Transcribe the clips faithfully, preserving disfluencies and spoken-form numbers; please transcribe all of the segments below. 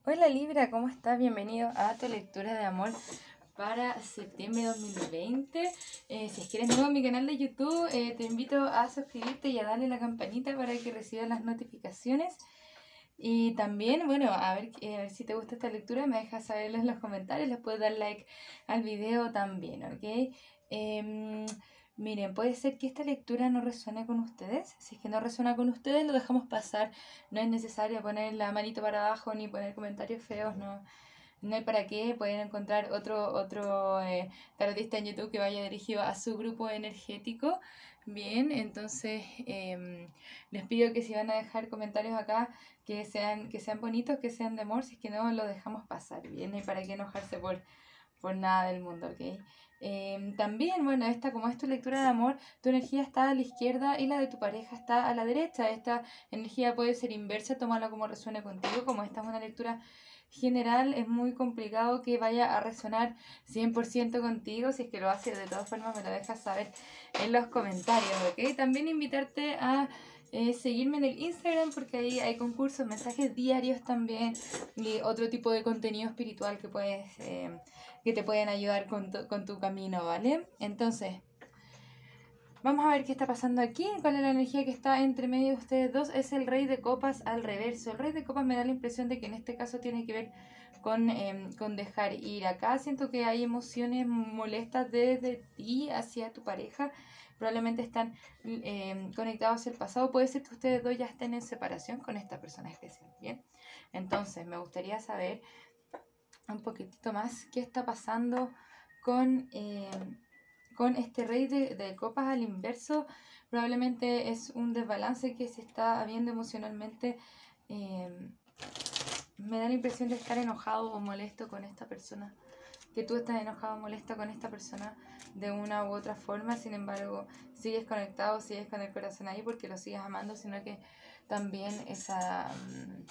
Hola Libra, ¿cómo estás? Bienvenido a tu lectura de amor para septiembre de dos mil veinte. Eh, si es que eres nuevo en mi canal de YouTube, eh, te invito a suscribirte y a darle la campanita para que recibas las notificaciones. Y también, bueno, a ver, eh, a ver si te gusta esta lectura, me dejas saberlo en los comentarios, les puedes dar like al video también, ¿ok? Eh, miren, puede ser que esta lectura no resuene con ustedes. Si es que no resuena con ustedes, lo dejamos pasar. No es necesario poner la manito para abajo ni poner comentarios feos, no. No hay para qué. Pueden encontrar otro, otro eh, tarotista en YouTube que vaya dirigido a su grupo energético. Bien, entonces eh, les pido que si van a dejar comentarios acá, que sean, que sean bonitos, que sean de amor. Si es que no, lo dejamos pasar. Bien, no hay para qué enojarse por, por nada del mundo, ¿ok? Eh, también, bueno, esta como es tu lectura de amor, tu energía está a la izquierda y la de tu pareja está a la derecha. Esta energía puede ser inversa, tómala como resuene contigo. Como esta es una lectura general, es muy complicado que vaya a resonar cien por ciento contigo. Si es que lo hace, de todas formas me lo dejas saber en los comentarios, ¿ok? También invitarte a eh, seguirme en el Instagram, porque ahí hay concursos, mensajes diarios también y otro tipo de contenido espiritual que puedes eh, que te pueden ayudar con tu, con tu camino, ¿vale? Entonces, vamos a ver qué está pasando aquí. ¿Cuál es la energía que está entre medio de ustedes dos? Es el Rey de Copas al reverso. El Rey de Copas me da la impresión de que en este caso tiene que ver con, eh, con dejar ir. Acá siento que hay emociones molestas desde ti hacia tu pareja. Probablemente están eh, conectados hacia el pasado. Puede ser que ustedes dos ya estén en separación con esta persona especial, ¿bien? Entonces, me gustaría saber un poquitito más qué está pasando con, eh, con este rey de, de copas al inverso. Probablemente es un desbalance que se está habiendo emocionalmente. Eh, me da la impresión de estar enojado o molesto con esta persona, que tú estás enojado o molesto con esta persona de una u otra forma. Sin embargo, sigues conectado, sigues con el corazón ahí porque lo sigues amando, sino que también esa... Um,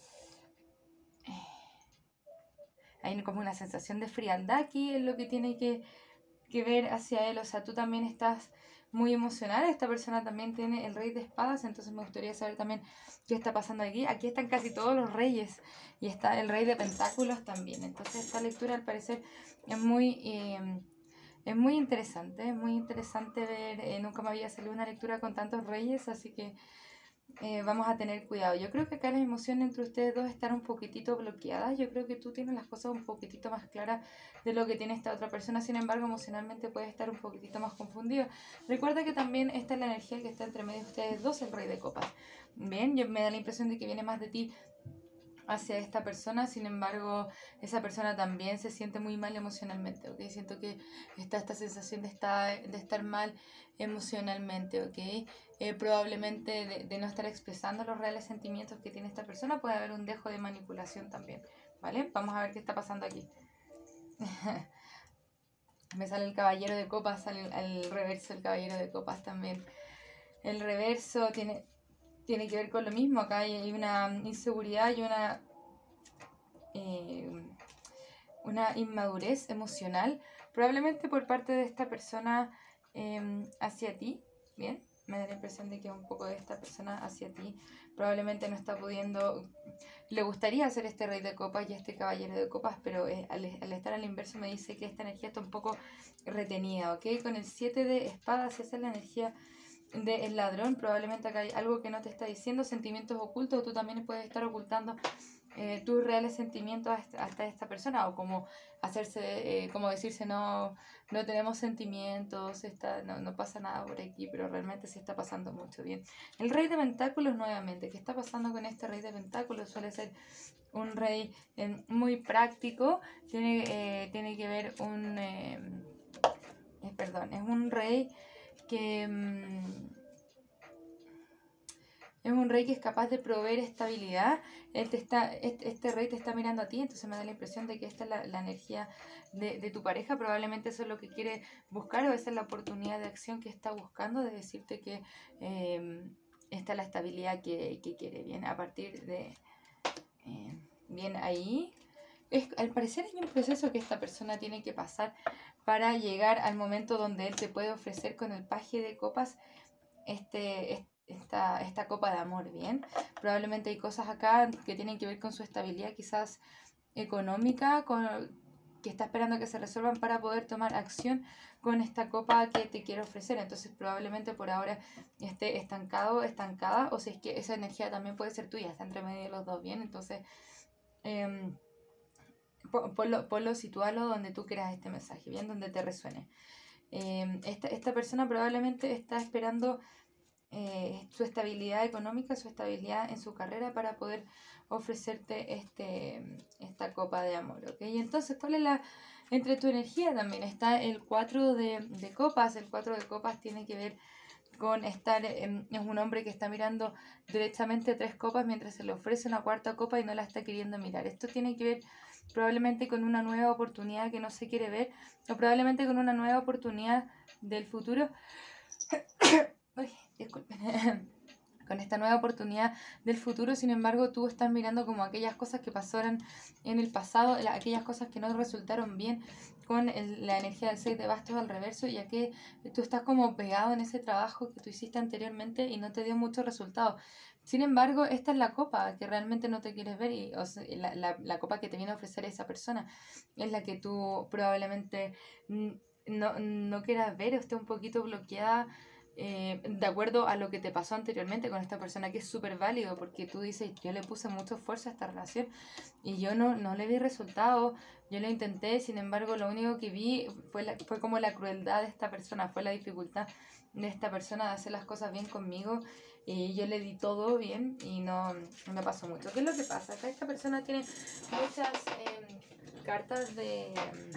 hay como una sensación de frialdad aquí en lo que tiene que, que ver hacia él. O sea, tú también estás muy emocional. Esta persona también tiene el rey de espadas. Entonces me gustaría saber también qué está pasando aquí. Aquí están casi todos los reyes. Y está el rey de pentáculos también. Entonces esta lectura al parecer es muy... Eh, es muy interesante. Es muy interesante ver... Eh, nunca me había salido una lectura con tantos reyes. Así que... Eh, vamos a tener cuidado. Yo creo que acá las emociones entre ustedes dos están un poquitito bloqueadas. Yo creo que tú tienes las cosas un poquitito más claras de lo que tiene esta otra persona. Sin embargo, emocionalmente puede estar un poquitito más confundido. Recuerda que también esta es la energía que está entre medio de ustedes dos, el rey de copas. Bien, yo me da la impresión de que viene más de ti hacia esta persona. Sin embargo, esa persona también se siente muy mal emocionalmente, ¿ok? Siento que está esta sensación de estar, de estar mal emocionalmente, ¿ok? Eh, probablemente de, de no estar expresando los reales sentimientos que tiene esta persona. Puede haber un dejo de manipulación también, ¿vale? Vamos a ver qué está pasando aquí. Me sale el caballero de copas, sale el, el reverso el caballero de copas también. El reverso tiene... tiene que ver con lo mismo. Acá hay una inseguridad y una, eh, una inmadurez emocional, probablemente por parte de esta persona eh, hacia ti. Bien, me da la impresión de que un poco de esta persona hacia ti probablemente no está pudiendo, le gustaría hacer este rey de copas y este caballero de copas, pero eh, al, al estar al inverso me dice que esta energía está un poco retenida, ¿ok? Con el siete de espadas, esa es la energía del ladrón. Probablemente acá hay algo que no te está diciendo, sentimientos ocultos, o tú también puedes estar ocultando eh, tus reales sentimientos hasta, hasta esta persona, o como hacerse, eh, como decirse no, no tenemos sentimientos, está, no, no pasa nada por aquí, pero realmente sí está pasando mucho. Bien, el rey de pentáculos nuevamente, ¿qué está pasando con este rey de pentáculos? Suele ser un rey eh, muy práctico, tiene, eh, tiene que ver un, eh, eh, perdón, es un rey que mmm, es un rey que es capaz de proveer estabilidad. Él te está, este, este rey te está mirando a ti, entonces me da la impresión de que esta es la, la energía de, de tu pareja. Probablemente eso es lo que quiere buscar, o esa es la oportunidad de acción que está buscando, de decirte que eh, esta es la estabilidad que, que quiere. Bien, a partir de... Eh, bien, ahí... Es, al parecer hay un proceso que esta persona tiene que pasar para llegar al momento donde él te puede ofrecer con el paje de copas este, este esta, esta copa de amor, ¿bien? Probablemente hay cosas acá que tienen que ver con su estabilidad quizás económica, con, que está esperando que se resuelvan para poder tomar acción con esta copa que te quiero ofrecer. Entonces probablemente por ahora esté estancado, estancada, o si es que esa energía también puede ser tuya, está entre medio de los dos, ¿bien? Entonces, eh, ponlo, ponlo, situalo donde tú quieras este mensaje, ¿bien? Donde te resuene. Eh, esta, esta persona probablemente está esperando eh, su estabilidad económica, su estabilidad en su carrera para poder ofrecerte este, esta copa de amor, ¿ok? Y entonces, ¿cuál es la... Entre tu energía también está el cuatro de, de copas. El cuatro de copas tiene que ver con estar, eh, es un hombre que está mirando directamente tres copas mientras se le ofrece una cuarta copa y no la está queriendo mirar. Esto tiene que ver probablemente con una nueva oportunidad que no se quiere ver, o probablemente con una nueva oportunidad del futuro. Uy, disculpen. Con esta nueva oportunidad del futuro, sin embargo, tú estás mirando como aquellas cosas que pasaron en el pasado, aquellas cosas que no resultaron bien con el, la energía del seis de bastos al reverso, ya que tú estás como pegado en ese trabajo que tú hiciste anteriormente y no te dio mucho resultado. Sin embargo, esta es la copa que realmente no te quieres ver y o sea, la, la, la copa que te viene a ofrecer esa persona es la que tú probablemente no, no quieras ver, esté un poquito bloqueada. Eh, de acuerdo a lo que te pasó anteriormente con esta persona, que es súper válido, porque tú dices, yo le puse mucho esfuerzo a esta relación y yo no, no le vi resultado, yo lo intenté, sin embargo lo único que vi fue, la, fue como la crueldad de esta persona, fue la dificultad de esta persona de hacer las cosas bien conmigo y yo le di todo bien y no, no pasó mucho. ¿Qué es lo que pasa? Acá esta persona tiene muchas eh, cartas de...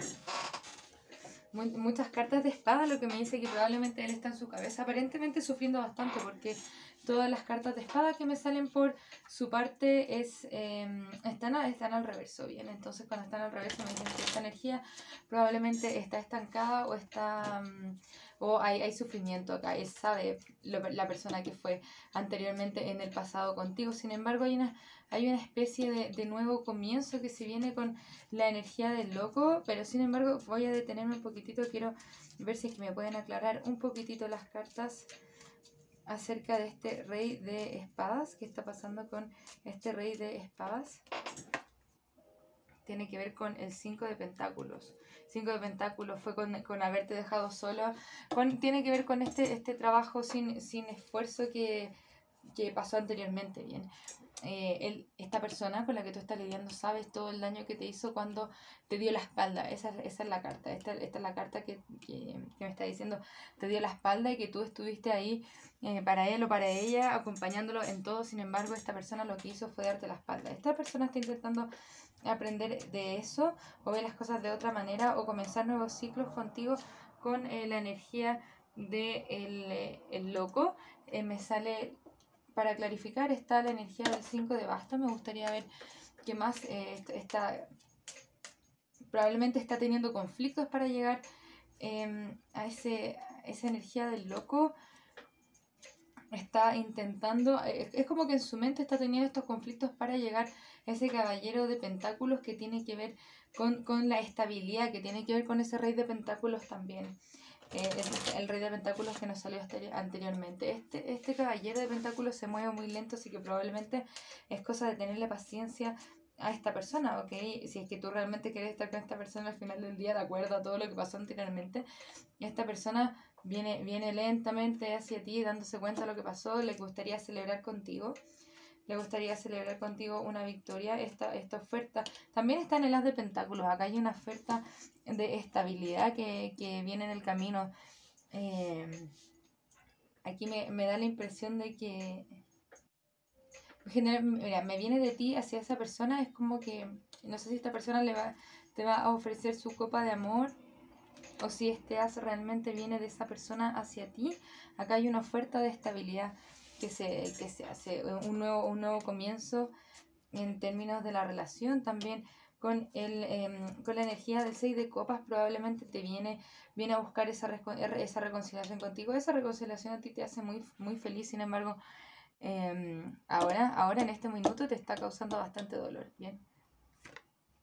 muchas cartas de espada, lo que me dice que probablemente él está en su cabeza aparentemente sufriendo bastante, porque todas las cartas de espada que me salen por su parte es eh, están, están al reverso, bien. Entonces cuando están al reverso me dicen que esta energía probablemente está estancada o está um, o hay, hay sufrimiento acá. Él sabe lo, la persona que fue anteriormente en el pasado contigo. Sin embargo hay una hay una especie de, de nuevo comienzo que se viene con la energía del loco, pero sin embargo voy a detenerme un poquitito, quiero ver si es que me pueden aclarar un poquitito las cartas acerca de este rey de espadas. ¿Qué está pasando con este rey de espadas? Tiene que ver con el cinco de pentáculos. cinco de pentáculos fue con, con haberte dejado solo. Con, tiene que ver con este, este trabajo sin, sin esfuerzo que, que pasó anteriormente, bien. Eh, él, esta persona con la que tú estás lidiando sabes todo el daño que te hizo cuando te dio la espalda. Esa, esa es la carta. Esta, esta es la carta que, que, que me está diciendo. Te dio la espalda y que tú estuviste ahí eh, para él o para ella, acompañándolo en todo. Sin embargo, esta persona lo que hizo fue darte la espalda. Esta persona está intentando aprender de eso o ver las cosas de otra manera o comenzar nuevos ciclos contigo con eh, la energía de el, eh, el loco. Eh, me sale... Para clarificar, está la energía del cinco de bastos. Me gustaría ver qué más eh, está. Probablemente está teniendo conflictos para llegar eh, a ese, esa energía del loco. Está intentando, eh, es como que en su mente está teniendo estos conflictos para llegar a ese caballero de pentáculos que tiene que ver con, con la estabilidad, que tiene que ver con ese rey de pentáculos también. Eh, el, el rey de pentáculos que nos salió anteriormente. Este, este caballero de pentáculos se mueve muy lento, así que probablemente es cosa de tenerle paciencia a esta persona, ¿ok? Si es que tú realmente quieres estar con esta persona al final del día, de acuerdo a todo lo que pasó anteriormente, esta persona viene, viene lentamente hacia ti, dándose cuenta de lo que pasó, le gustaría celebrar contigo. Le gustaría celebrar contigo una victoria. Esta, esta oferta también está en el as de pentáculos. Acá hay una oferta de estabilidad que, que viene en el camino. Eh, aquí me, me da la impresión de que general, mira, me viene de ti hacia esa persona. Es como que no sé si esta persona le va, te va a ofrecer su copa de amor o si este as realmente viene de esa persona hacia ti. Acá hay una oferta de estabilidad que se, que se hace, un nuevo, un nuevo comienzo en términos de la relación. También con, el, eh, con la energía del seis de copas probablemente te viene, viene a buscar esa, esa reconciliación contigo. Esa reconciliación a ti te hace muy, muy feliz, sin embargo eh, ahora, ahora en este minuto te está causando bastante dolor. Bien.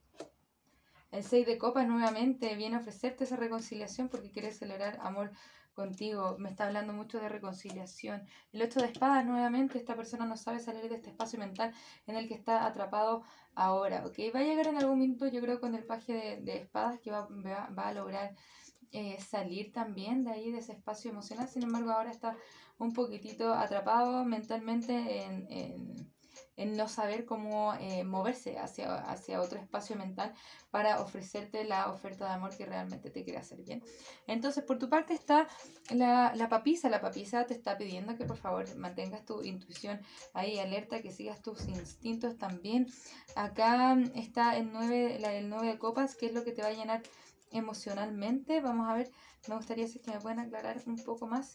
El seis de copas nuevamente viene a ofrecerte esa reconciliación porque quiere celebrar amor contigo, me está hablando mucho de reconciliación. El ocho de espadas, nuevamente, esta persona no sabe salir de este espacio mental en el que está atrapado ahora, ¿ok? Va a llegar en algún minuto, yo creo, con el paje de, de espadas, que va, va, va a lograr eh, salir también de ahí, de ese espacio emocional. Sin embargo, ahora está un poquitito atrapado mentalmente en... en en no saber cómo eh, moverse hacia, hacia otro espacio mental para ofrecerte la oferta de amor que realmente te quiere hacer bien. Entonces, por tu parte está la, la papisa. La papisa te está pidiendo que por favor mantengas tu intuición ahí alerta, que sigas tus instintos también. Acá está el nueve, la del nueve de copas, que es lo que te va a llenar emocionalmente. Vamos a ver, me gustaría si es que me pueden aclarar un poco más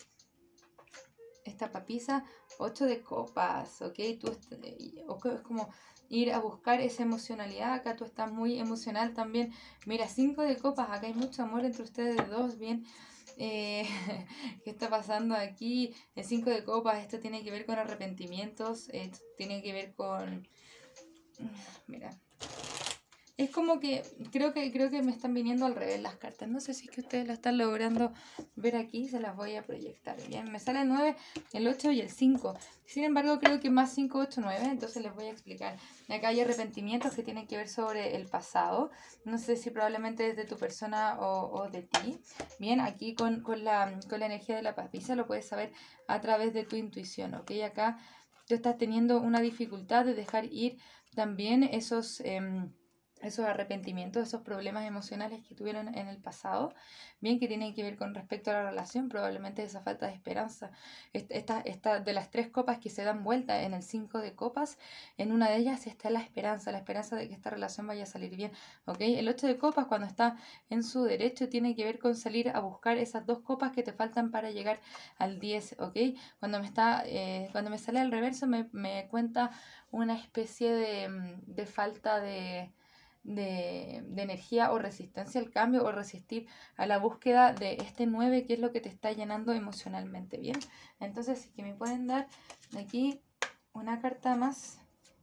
esta papisa. Ocho de copas, ¿ok? Tú es como ir a buscar esa emocionalidad. Acá tú estás muy emocional también. Mira, cinco de copas, acá hay mucho amor entre ustedes dos, bien. Eh, ¿Qué está pasando aquí? El cinco de copas, esto tiene que ver con arrepentimientos, esto tiene que ver con... Mira, es como que creo que creo que me están viniendo al revés las cartas. No sé si es que ustedes lo están logrando ver aquí. Se las voy a proyectar. Bien, me sale el nueve, el ocho y el cinco. Sin embargo, creo que más cinco, ocho, nueve. Entonces les voy a explicar. Acá hay arrepentimientos que tienen que ver sobre el pasado. No sé si probablemente es de tu persona o, o de ti. Bien, aquí con, con, la, con la energía de la papisa lo puedes saber a través de tu intuición. ¿Ok? Acá tú estás teniendo una dificultad de dejar ir también esos... Eh, esos arrepentimientos, esos problemas emocionales que tuvieron en el pasado, bien, que tienen que ver con respecto a la relación, probablemente esa falta de esperanza. Esta, esta, de las tres copas que se dan vuelta en el cinco de copas, en una de ellas está la esperanza, la esperanza de que esta relación vaya a salir bien, ¿ok? El ocho de copas, cuando está en su derecho, tiene que ver con salir a buscar esas dos copas que te faltan para llegar al diez, ¿ok? Cuando me, está, eh, cuando me sale al reverso, me, me cuenta una especie de, de falta de... De, de energía o resistencia al cambio o resistir a la búsqueda de este nueve, que es lo que te está llenando emocionalmente, bien. Entonces, si que me pueden dar aquí una carta más.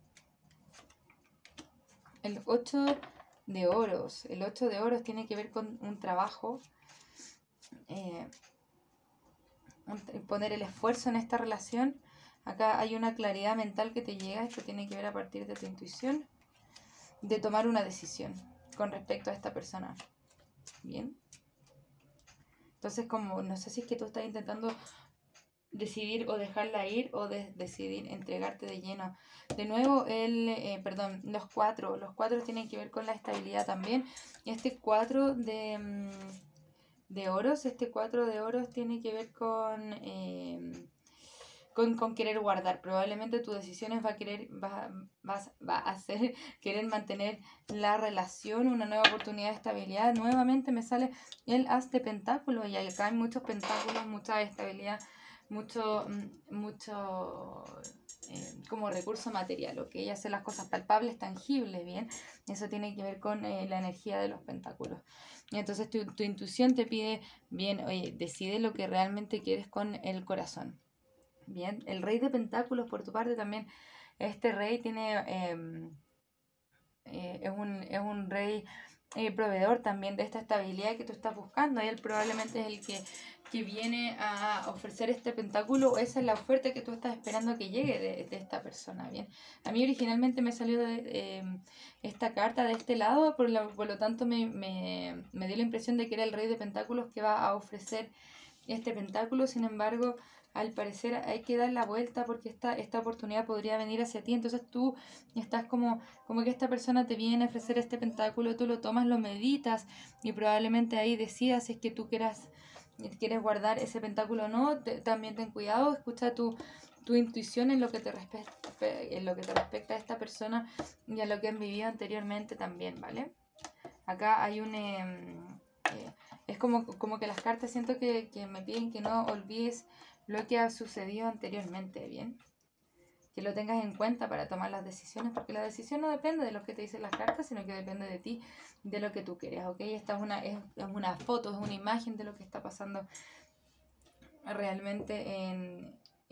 El ocho de oros. El ocho de oros tiene que ver con un trabajo, eh, un, poner el esfuerzo en esta relación. Acá hay una claridad mental que te llega. Esto tiene que ver a partir de tu intuición, de tomar una decisión con respecto a esta persona. Bien. Entonces, como no sé si es que tú estás intentando decidir o dejarla ir o de, decidir entregarte de lleno. De nuevo, el, eh, perdón, los cuatro. Los cuatro tienen que ver con la estabilidad también. Y este cuatro de, de oros, este cuatro de oros tiene que ver con... Eh, Con, con querer guardar. Probablemente tu decisiones va a querer, va, va, va a hacer querer mantener la relación, una nueva oportunidad de estabilidad. Nuevamente me sale el as de pentáculos y acá hay muchos pentáculos, mucha estabilidad, mucho, mucho eh, como recurso material, ¿ok? Hacer las cosas palpables, tangibles, bien. Eso tiene que ver con eh, la energía de los pentáculos. Y entonces tu, tu intuición te pide, bien, oye, decide lo que realmente quieres con el corazón. Bien, el rey de pentáculos por tu parte también, este rey tiene, eh, eh, es, un, es un rey eh, proveedor también de esta estabilidad que tú estás buscando, y él probablemente es el que, que viene a ofrecer este pentáculo, o esa es la oferta que tú estás esperando que llegue de, de esta persona, bien. A mí originalmente me salió de, eh, esta carta de este lado, por lo, por lo tanto me, me, me dio la impresión de que era el rey de pentáculos que va a ofrecer este pentáculo. Sin embargo, al parecer hay que dar la vuelta porque esta, esta oportunidad podría venir hacia ti. Entonces tú estás como, como que esta persona te viene a ofrecer este pentáculo, tú lo tomas, lo meditas y probablemente ahí decidas si es que tú quieras, quieres guardar ese pentáculo o no. Te, también ten cuidado, escucha tu, tu intuición en lo, que te respecta, en lo que te respecta a esta persona y a lo que han vivido anteriormente también, ¿vale? Acá hay un... Eh, eh, es como, como que las cartas siento que, que me piden que no olvides lo que ha sucedido anteriormente, ¿bien? Que lo tengas en cuenta para tomar las decisiones, porque la decisión no depende de lo que te dicen las cartas, sino que depende de ti, de lo que tú quieres, ¿ok? Esta es una, es, es una foto, es una imagen de lo que está pasando realmente en,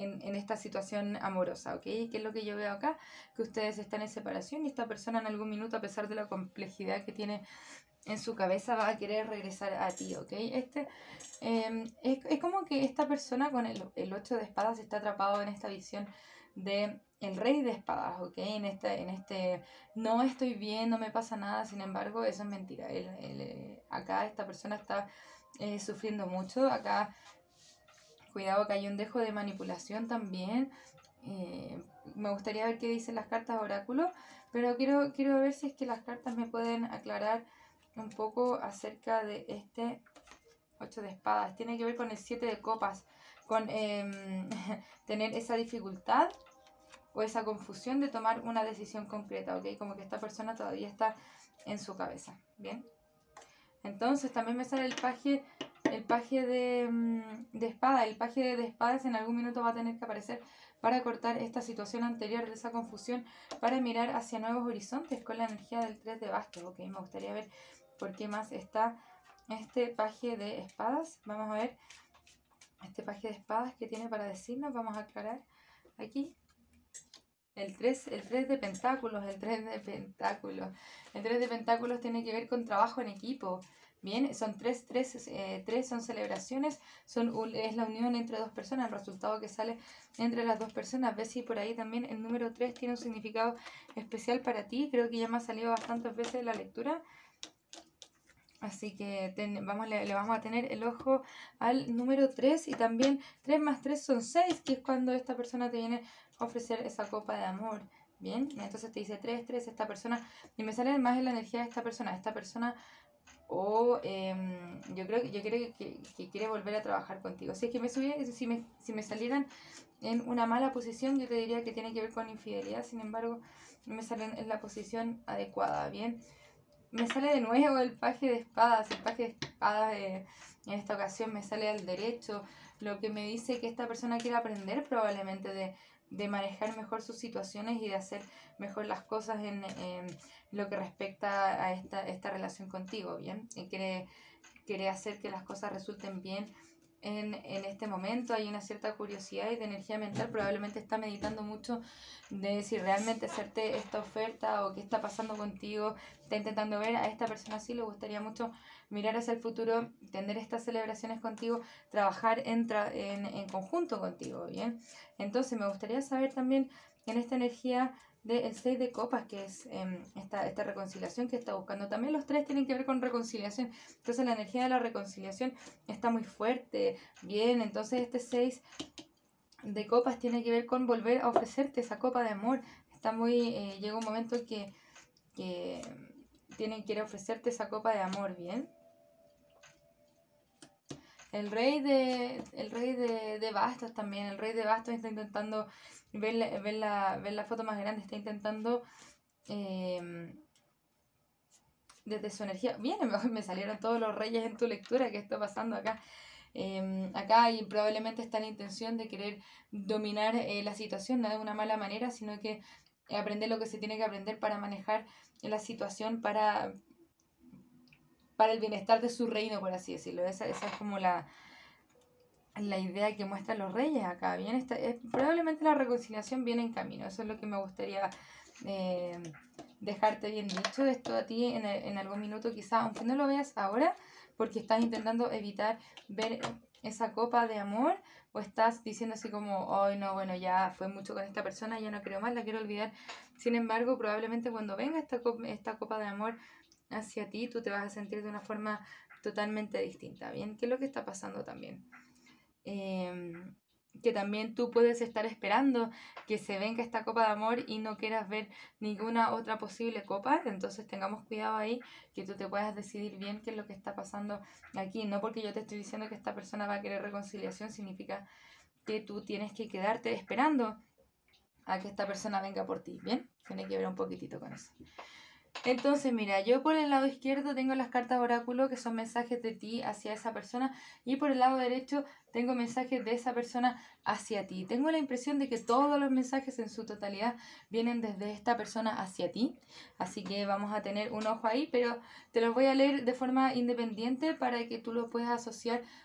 en, en esta situación amorosa, ¿ok? ¿Qué es lo que yo veo acá? Que ustedes están en separación y esta persona en algún minuto, a pesar de la complejidad que tiene en su cabeza, va a querer regresar a ti, ¿ok? Este, eh, es, es como que esta persona con el, el ocho de espadas está atrapado en esta visión de el rey de espadas, ¿ok? En este, en este, no estoy bien, no me pasa nada, sin embargo, eso es mentira. El, el, acá esta persona está eh, sufriendo mucho, acá, cuidado que hay un dejo de manipulación también. Eh, me gustaría ver qué dicen las cartas oráculo, pero quiero, quiero ver si es que las cartas me pueden aclarar un poco acerca de este ocho de espadas. Tiene que ver con el siete de copas, con eh, tener esa dificultad o esa confusión de tomar una decisión concreta, ¿ok? Como que esta persona todavía está en su cabeza, ¿bien? Entonces también me sale el paje, el paje de, de espada. El paje de espadas en algún minuto va a tener que aparecer para cortar esta situación anterior de esa confusión, para mirar hacia nuevos horizontes con la energía del tres de bastos, ¿ok? Me gustaría ver por qué más está este paje de espadas. Vamos a ver este paje de espadas que tiene para decirnos. Vamos a aclarar aquí. El tres, el tres de pentáculos, el tres de pentáculos. El tres de pentáculos tiene que ver con trabajo en equipo. Bien, son tres, tres, eh, tres son celebraciones, son, es la unión entre dos personas, el resultado que sale entre las dos personas. Ves si por ahí también el número tres tiene un significado especial para ti. Creo que ya me ha salido bastantes veces en la lectura. Así que ten, vamos, le, le vamos a tener el ojo al número tres. Y también tres más tres son seis, que es cuando esta persona te viene a ofrecer esa copa de amor. Bien, entonces te dice tres, tres, esta persona. Y me sale más en la energía de esta persona. Esta persona, o eh, yo creo, yo creo que, que quiere volver a trabajar contigo. Si es que me subiera, si me, si me salieran en una mala posición, yo te diría que tiene que ver con infidelidad. Sin embargo, me salen en la posición adecuada. Bien. Me sale de nuevo el paje de espadas. El paje de espadas eh, en esta ocasión me sale al derecho, lo que me dice que esta persona quiere aprender probablemente de, de manejar mejor sus situaciones y de hacer mejor las cosas en, en lo que respecta a esta, esta relación contigo, ¿bien? Y quiere, quiere hacer que las cosas resulten bien en, en este momento. Hay una cierta curiosidad y de energía mental. Probablemente está meditando mucho de si realmente hacerte esta oferta o qué está pasando contigo. Está intentando ver a esta persona así. Le gustaría mucho mirar hacia el futuro, tener estas celebraciones contigo, trabajar en, tra en, en conjunto contigo, ¿bien? Entonces me gustaría saber también en esta energía del seis de copas, que es eh, esta, esta reconciliación que está buscando. También los tres tienen que ver con reconciliación. Entonces la energía de la reconciliación está muy fuerte. Bien, entonces este seis de copas tiene que ver con volver a ofrecerte esa copa de amor. Está muy, eh, llega un momento en que, que tiene, quiere ofrecerte esa copa de amor, bien. El rey de, el rey de, de bastos también. El rey de bastos está intentando ver la, ver la, ver la foto más grande. Está intentando eh, desde su energía. Bien, me salieron todos los reyes en tu lectura. ¿Qué está pasando acá? Eh, acá y probablemente está la intención de querer dominar eh, la situación, no de una mala manera, sino que aprender lo que se tiene que aprender para manejar la situación para, para el bienestar de su reino, por así decirlo. Esa, esa es como la, la idea que muestran los reyes acá. Bien, esta, es, probablemente la reconciliación viene en camino. Eso es lo que me gustaría eh, dejarte bien dicho. Esto a ti en, en algún minuto quizá, aunque no lo veas ahora, porque estás intentando evitar ver esa copa de amor, o estás diciendo así como, ay, no, bueno, ya fue mucho con esta persona, ya no creo más, la quiero olvidar. Sin embargo, probablemente cuando venga esta copa, esta copa de amor hacia ti, tú te vas a sentir de una forma totalmente distinta. Bien, ¿qué es lo que está pasando también? Eh, que también tú puedes estar esperando que se venga esta copa de amor y no quieras ver ninguna otra posible copa. Entonces tengamos cuidado ahí, que tú te puedas decidir bien qué es lo que está pasando aquí. No porque yo te estoy diciendo que esta persona va a querer reconciliación significa que tú tienes que quedarte esperando a que esta persona venga por ti, ¿bien? Tiene que ver un poquitito con eso. Entonces, mira, yo por el lado izquierdo tengo las cartas oráculo, que son mensajes de ti hacia esa persona, y por el lado derecho tengo mensajes de esa persona hacia ti. Tengo la impresión de que todos los mensajes en su totalidad vienen desde esta persona hacia ti, así que vamos a tener un ojo ahí, pero te los voy a leer de forma independiente para que tú lo puedas asociar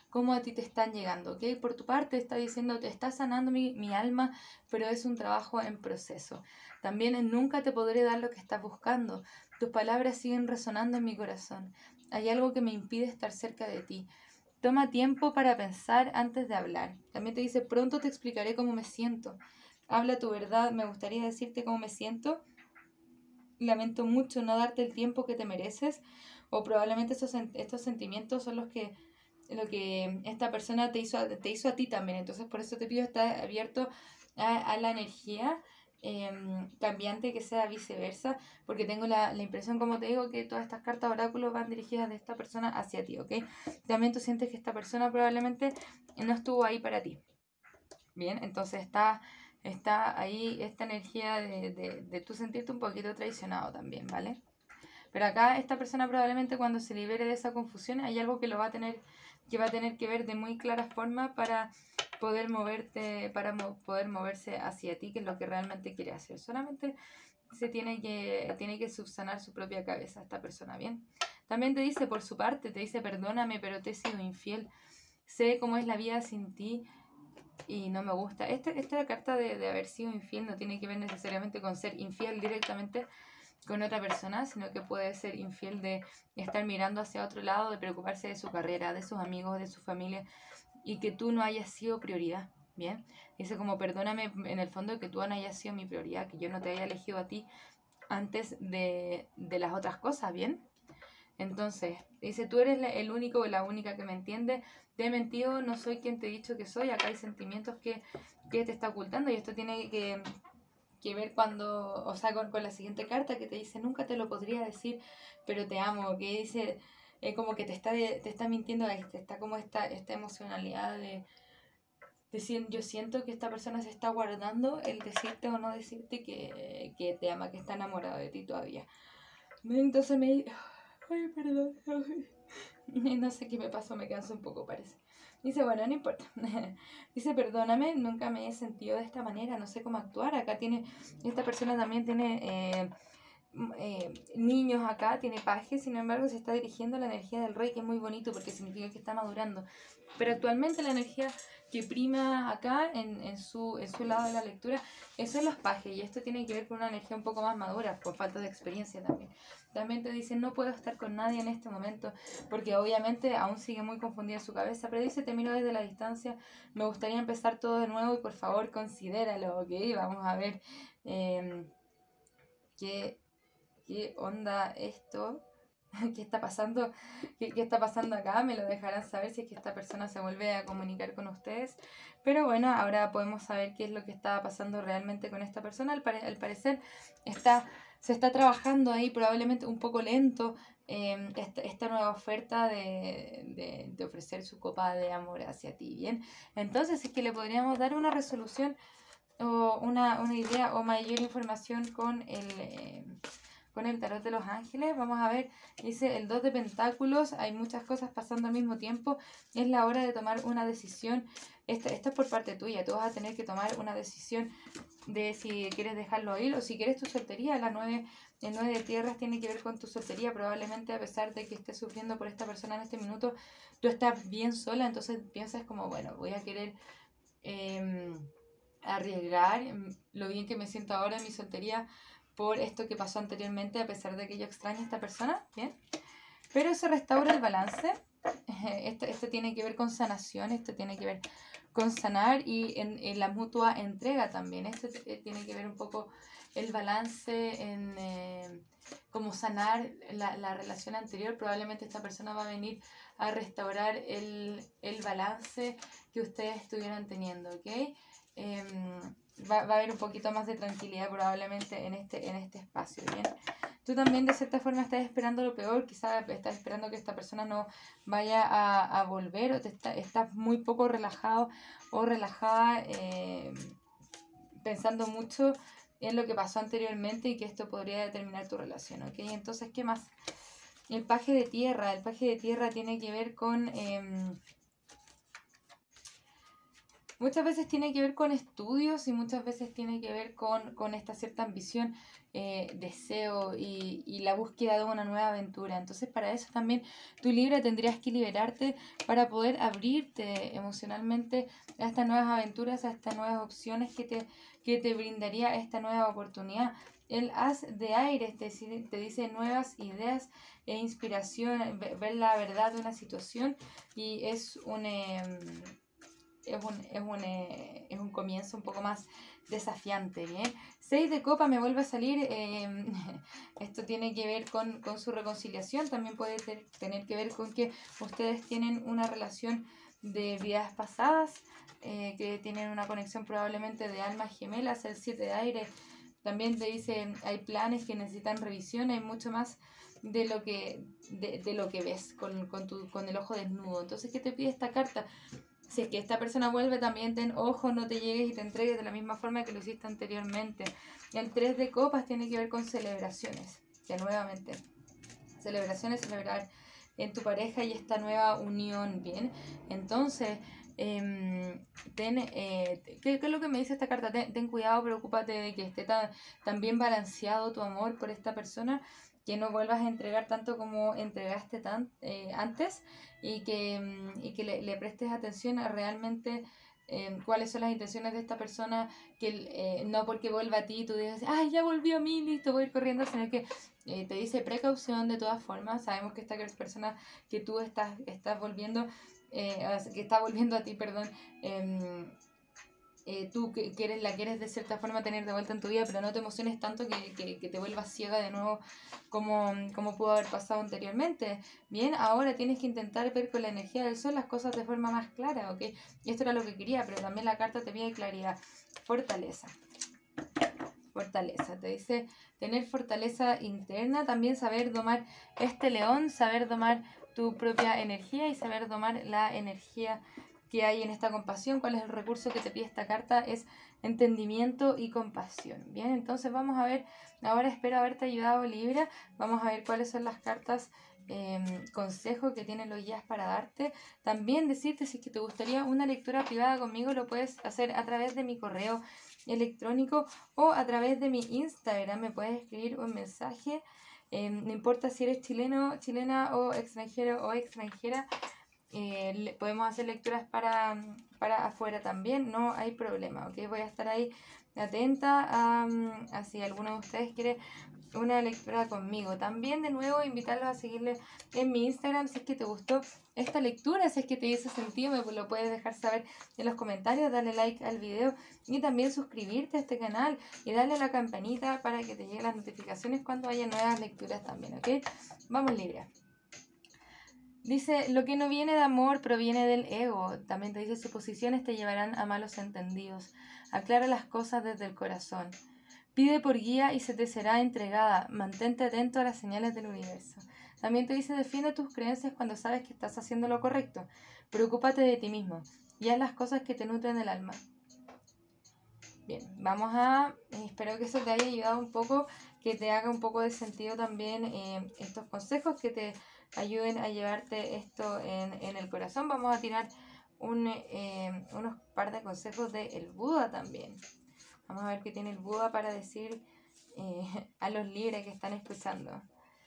cómo a ti te están llegando, ¿ok? Por tu parte está diciendo, te está sanando mi, mi alma, pero es un trabajo en proceso. También en nunca te podré dar lo que estás buscando. Tus palabras siguen resonando en mi corazón. Hay algo que me impide estar cerca de ti. Toma tiempo para pensar antes de hablar. También te dice, pronto te explicaré cómo me siento. Habla tu verdad, me gustaría decirte cómo me siento. Lamento mucho no darte el tiempo que te mereces, o probablemente estos, estos sentimientos son los que, lo que esta persona te hizo, te hizo a ti también. Entonces por eso te pido estar abierto a, a la energía eh, cambiante, que sea viceversa, porque tengo la, la impresión, como te digo, que todas estas cartas oráculos van dirigidas de esta persona hacia ti, ¿ok? También tú sientes que esta persona probablemente no estuvo ahí para ti. Bien, entonces está, está ahí esta energía de, de, de tú sentirte un poquito traicionado también, ¿vale? Pero acá esta persona probablemente cuando se libere de esa confusión hay algo que lo va a tener, que va a tener que ver de muy clara forma para poder moverte, para mo poder moverse hacia ti, que es lo que realmente quiere hacer. Solamente se tiene que, tiene que subsanar su propia cabeza esta persona, ¿bien? También te dice por su parte, te dice perdóname, pero te he sido infiel. Sé cómo es la vida sin ti y no me gusta. Este, esta carta de, de haber sido infiel no tiene que ver necesariamente con ser infiel directamente con otra persona, sino que puede ser infiel de estar mirando hacia otro lado, de preocuparse de su carrera, de sus amigos, de su familia, y que tú no hayas sido prioridad, ¿bien? Dice como perdóname en el fondo que tú no hayas sido mi prioridad, que yo no te haya elegido a ti antes de, de las otras cosas, ¿bien? Entonces, dice, tú eres el único o la única que me entiende, te he mentido, no soy quien te he dicho que soy, acá hay sentimientos que, que te está ocultando, y esto tiene que, que ver cuando, o sea, con, con la siguiente carta que te dice, nunca te lo podría decir, pero te amo, que dice, eh, como que te está, te está mintiendo, está como esta, esta emocionalidad de, de, yo siento que esta persona se está guardando el decirte o no decirte que, que te ama, que está enamorado de ti todavía. Entonces me... Ay, perdón. No sé qué me pasó, me canso un poco, parece. Dice, bueno, no importa. Dice, perdóname, nunca me he sentido de esta manera, no sé cómo actuar. Acá tiene, esta persona también tiene eh, eh, niños acá, tiene pajes, sin embargo se está dirigiendo a la energía del rey, que es muy bonito porque significa que está madurando. Pero actualmente la energía que prima acá en, en, su, en su lado de la lectura, eso son los pajes, y esto tiene que ver con una energía un poco más madura, por falta de experiencia también. También te dicen, no puedo estar con nadie en este momento, porque obviamente aún sigue muy confundida su cabeza, pero dice, te miro desde la distancia, me gustaría empezar todo de nuevo y por favor considéralo, ¿ok? Vamos a ver eh, qué, qué onda esto. ¿Qué está pasando? ¿Qué, ¿Qué está pasando acá? Me lo dejarán saber si es que esta persona se vuelve a comunicar con ustedes. Pero bueno, ahora podemos saber qué es lo que está pasando realmente con esta persona. Al, pare al parecer está, se está trabajando ahí probablemente un poco lento eh, esta, esta nueva oferta de, de, de ofrecer su copa de amor hacia ti, ¿bien? Entonces es que le podríamos dar una resolución o una, una idea o mayor información con el... Eh, con el tarot de los ángeles. Vamos a ver, dice el dos de pentáculos, hay muchas cosas pasando al mismo tiempo, es la hora de tomar una decisión. Esto, esto es por parte tuya, tú vas a tener que tomar una decisión de si quieres dejarlo ir o si quieres tu soltería. La nueve, el nueve de tierras tiene que ver con tu soltería, probablemente a pesar de que estés sufriendo por esta persona en este minuto, tú estás bien sola, entonces piensas como, bueno, voy a querer eh, arriesgar lo bien que me siento ahora en mi soltería por esto que pasó anteriormente, a pesar de que yo extraño a esta persona, ¿bien? Pero se restaura el balance. Esto, esto tiene que ver con sanación, esto tiene que ver con sanar y en, en la mutua entrega también. Esto tiene que ver un poco el balance en eh, cómo sanar la, la relación anterior. Probablemente esta persona va a venir a restaurar el, el balance que ustedes estuvieron teniendo, ¿ok? Eh, Va, va a haber un poquito más de tranquilidad probablemente en este, en este espacio, ¿bien? Tú también de cierta forma estás esperando lo peor, quizás estás esperando que esta persona no vaya a, a volver, o te está, estás muy poco relajado o relajada eh, pensando mucho en lo que pasó anteriormente y que esto podría determinar tu relación, ¿ok? Entonces, ¿qué más? El paje de tierra, el paje de tierra tiene que ver con... Eh, muchas veces tiene que ver con estudios y muchas veces tiene que ver con, con esta cierta ambición, eh, deseo y, y la búsqueda de una nueva aventura. Entonces para eso también tu Libra tendrías que liberarte para poder abrirte emocionalmente a estas nuevas aventuras, a estas nuevas opciones que te, que te brindaría esta nueva oportunidad. El as de aire te, te dice nuevas ideas e inspiración, ver la verdad de una situación y es un... Eh, Es un, es, un, eh, es un comienzo un poco más desafiante, ¿bien? Seis de copa me vuelve a salir, eh, esto tiene que ver con, con su reconciliación, también puede ter, tener que ver con que ustedes tienen una relación de vidas pasadas, eh, que tienen una conexión probablemente de almas gemelas. El siete de aire también te dice, hay planes que necesitan revisión, hay mucho más de lo que, de, de lo que ves con, con, tu, con el ojo desnudo. Entonces, ¿qué te pide esta carta? Si es que esta persona vuelve, también ten ojo, no te llegues y te entregues de la misma forma que lo hiciste anteriormente. El tres de copas tiene que ver con celebraciones, ya nuevamente. Celebraciones, celebrar en tu pareja y esta nueva unión, ¿bien? Entonces, eh, ten, eh, ¿qué, ¿qué es lo que me dice esta carta? Ten, ten cuidado, preocúpate de que esté tan, tan bien balanceado tu amor por esta persona, que no vuelvas a entregar tanto como entregaste tan, eh, antes y que, y que le, le prestes atención a realmente eh, cuáles son las intenciones de esta persona, que eh, no porque vuelva a ti tú digas, ay, ya volvió a mí, listo, voy a ir corriendo, sino que eh, te dice precaución de todas formas. Sabemos que esta persona que tú estás, estás volviendo, eh, que está volviendo a ti, perdón, eh, Eh, tú que quieres, la quieres de cierta forma tener de vuelta en tu vida, pero no te emociones tanto que, que, que te vuelvas ciega de nuevo como, como pudo haber pasado anteriormente. Bien, ahora tienes que intentar ver con la energía del sol las cosas de forma más clara, ¿ok? Y esto era lo que quería, pero también la carta te pide claridad, fortaleza. Fortaleza, te dice tener fortaleza interna, también saber domar este león, saber domar tu propia energía y saber domar la energía que hay en esta compasión. ¿Cuál es el recurso que te pide esta carta? Es entendimiento y compasión. Bien, entonces vamos a ver, ahora espero haberte ayudado, Libra. Vamos a ver cuáles son las cartas, eh, consejos que tienen los guías para darte. También decirte, si es que te gustaría una lectura privada conmigo, lo puedes hacer a través de mi correo electrónico o a través de mi Instagram. Me puedes escribir un mensaje, eh, no importa si eres chileno, chilena o extranjero o extranjera. Eh, podemos hacer lecturas para, para afuera también, no hay problema, ¿ok? Voy a estar ahí atenta a, a si alguno de ustedes quiere una lectura conmigo. También, de nuevo, invitarlos a seguirle en mi Instagram si es que te gustó esta lectura, si es que te hizo sentido, me lo puedes dejar saber en los comentarios, darle like al video y también suscribirte a este canal y darle a la campanita para que te lleguen las notificaciones cuando haya nuevas lecturas también, ¿ok? Vamos, Libra. Dice, lo que no viene de amor proviene del ego. También te dice, suposiciones te llevarán a malos entendidos. Aclara las cosas desde el corazón. Pide por guía y se te será entregada. Mantente atento a las señales del universo. También te dice, defiende tus creencias cuando sabes que estás haciendo lo correcto. Preocúpate de ti mismo y haz las cosas que te nutren el alma. Bien, vamos a... Espero que eso te haya ayudado un poco, que te haga un poco de sentido también eh, estos consejos, que te ayuden a llevarte esto en, en el corazón. Vamos a tirar un, eh, unos par de consejos del Buda también. Vamos a ver qué tiene el Buda para decir eh, a los libres que están escuchando.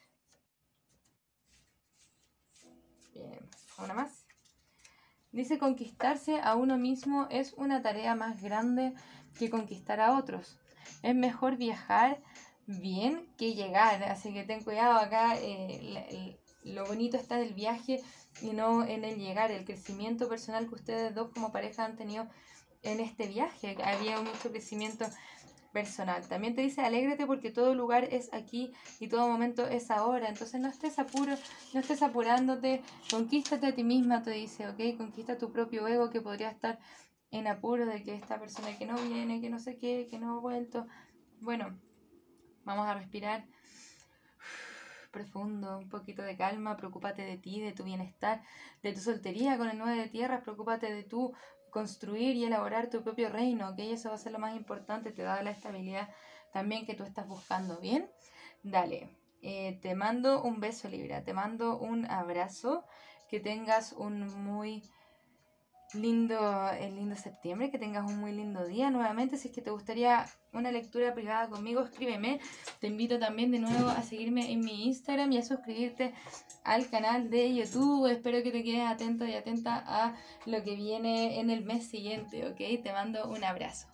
Bien, una más. Dice, conquistarse a uno mismo es una tarea más grande que conquistar a otros. Es mejor viajar bien que llegar, así que ten cuidado acá. Eh, la, el, lo bonito está del viaje y no en el llegar, el crecimiento personal que ustedes dos como pareja han tenido en este viaje. Había mucho crecimiento personal. También te dice, alégrate porque todo lugar es aquí y todo momento es ahora. Entonces no estés apuro, no estés apurándote, conquístate a ti misma, te dice, ¿ok? Conquista tu propio ego, que podría estar en apuro de que esta persona que no viene, que no sé qué, que no ha vuelto. Bueno, vamos a respirar profundo, un poquito de calma. Preocúpate de ti, de tu bienestar, de tu soltería con el nueve de tierras. Preocúpate de tu construir y elaborar tu propio reino, que eso va a ser lo más importante, te da la estabilidad también que tú estás buscando. Bien, dale, eh, te mando un beso, Libra, te mando un abrazo, que tengas un muy lindo, el lindo septiembre, que tengas un muy lindo día. Nuevamente, si es que te gustaría una lectura privada conmigo, escríbeme. Te invito también de nuevo a seguirme en mi Instagram y a suscribirte al canal de YouTube. Espero que te quedes atento y atenta a lo que viene en el mes siguiente, ¿ok? Te mando un abrazo.